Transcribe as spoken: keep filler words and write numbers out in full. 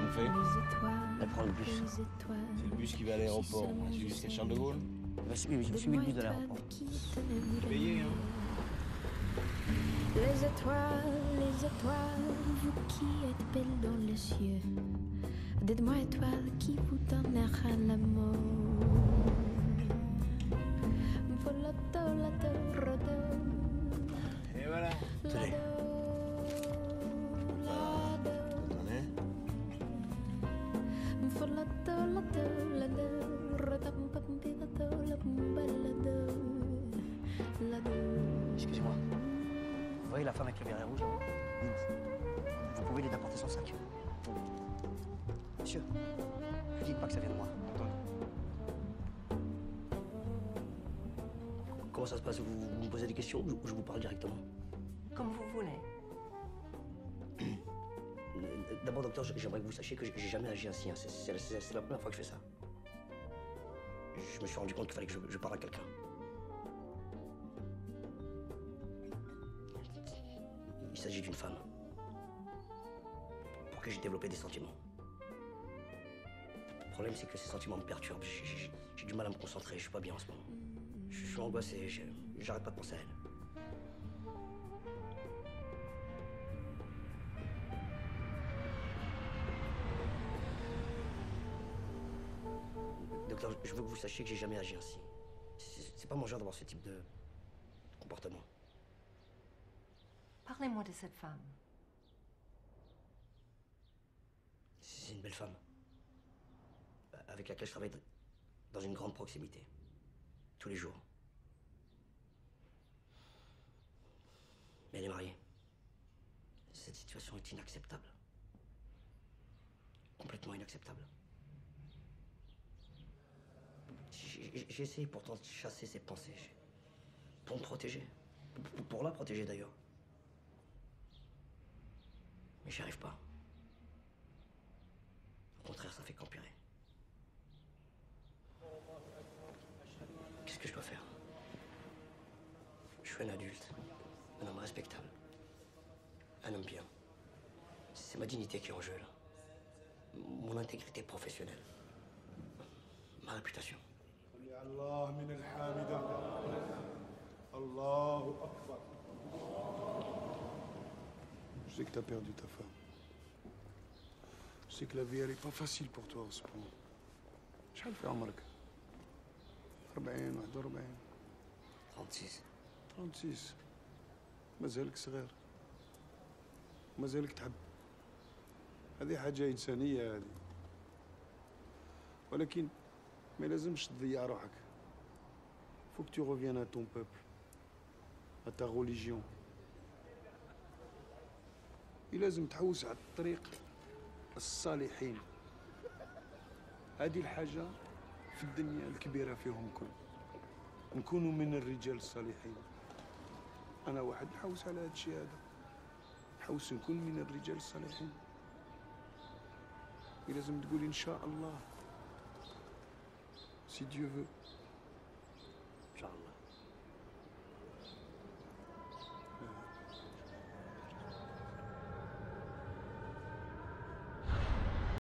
qu'on fait? Elle prend le bus. C'est le bus qui va à l'aéroport. C'est jusqu'à Charles de Gaulle? Bah, oui, j'ai suivi le bus de l'aéroport. Payé, hein? Les étoiles, les étoiles, vous qui êtes belles dans les cieux, dites-moi étoile qui vous donnera l'amour. Et voilà. Tenez. Excusez-moi. Vous voyez la femme avec le béret rouge? Vous pouvez lui apporter son sac. Monsieur, ne dites pas que ça vient de moi. Comment ça se passe? vous, vous me posez des questions ou je, je vous parle directement? Comme vous voulez. D'abord, docteur, j'aimerais que vous sachiez que j'ai jamais agi ainsi. Hein. C'est la première fois que je fais ça. Je me suis rendu compte qu'il fallait que je, je parle à quelqu'un. Il s'agit d'une femme pour qui j'ai développé des sentiments. Le problème, c'est que ces sentiments me perturbent. J'ai du mal à me concentrer, je suis pas bien en ce moment. Je suis angoissé, j'arrête pas de penser à elle. Docteur, je veux que vous sachiez que j'ai jamais agi ainsi. C'est pas mon genre d'avoir ce type de comportement. Parlez-moi de cette femme. C'est une belle femme, avec laquelle je travaille dans une grande proximité, tous les jours. Mais elle est mariée. Cette situation est inacceptable. Complètement inacceptable. J'ai essayé pourtant de chasser ses pensées, pour me protéger, pour la protéger d'ailleurs. Mais j'y arrive pas. Au contraire, ça fait qu'empirer. Qu'est-ce que je dois faire? Je suis un adulte, un homme respectable, un homme bien. C'est ma dignité qui est en jeu, là. Mon intégrité professionnelle, ma réputation. Allah min al-hamida. Allahu Akbar. Je sais que t'as perdu ta femme. Je sais que la vie, elle est pas facile pour toi en ce moment. شحال في عمرك؟ أربعين واحد وأربعين. trente-six. trente-six. مازالك صغير. مازالك تحب. هذه حاجة إنسانية هذه. ولكن ما لازمش تضيع روحك. Faut que tu reviennes à ton peuple, à ta religion. لازم تحوس على الطريق الصالحين. هذه الحاجة في الدنيا الكبيرة فيهم كل. نكونوا من الرجال الصالحين. أنا واحد نحوس على هذا الشيء هذا. نحوس نكون من الرجال الصالحين. لازم تقولي إن شاء الله. Si Dieu veut.